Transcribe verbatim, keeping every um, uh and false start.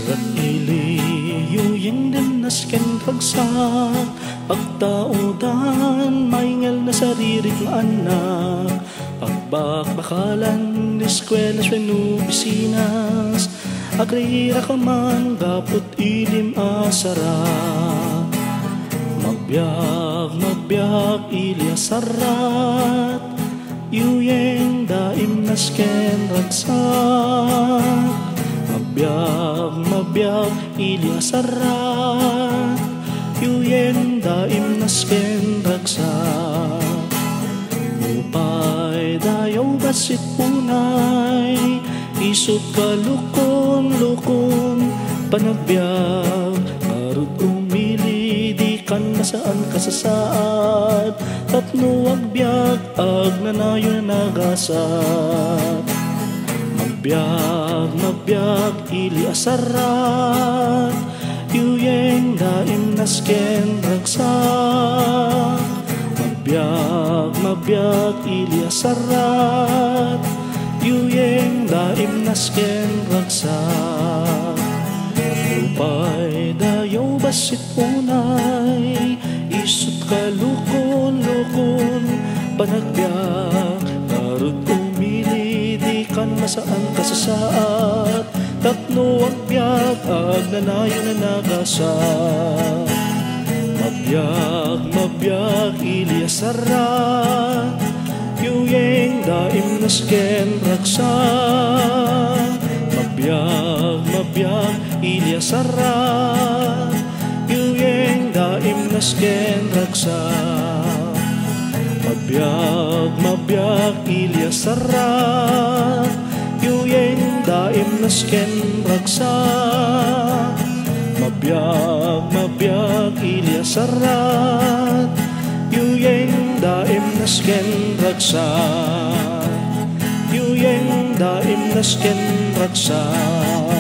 Sarat ili yuyeng din nasken pagsak pagtaudan maingal na saririt ng anak pagbakbakalan eskwela swenu bisinas agrira ka man gapot ilim asara magbiag magbiag ili asarat yuyeng daim nasken ragsak mabiyag, mabiyag, ili asarat yuyen daim nasken ragsak upay dayaw basit punay isut kalukon lukon panagbiag arut umili di kan nasaan kasasaad tapno agbiag ag nanayo na nagasat Mabiyag, mabiyag, ili asarat yuyeng daim nasken ragsak Mabiyag, mabiyag, ili asarat yuyeng daim nasken ragsak upay dayaw basit unay isut kalukon-lukon panagbiag karut kan masaan kasasaat tapno agbyag ag nanayo na nagasat mabiyag mabiyag ili asarat yuyeng daim nasken ragsak mabiyag mabiyag ili asarat yuyeng daim nasken ragsak Mabiyag, mabiyag, ili asarat yuyeng daim nasken ragsak Mabiyag, mabiyag, ili asarat yuyeng daim nasken ragsak Yuyeng daim nasken ragsak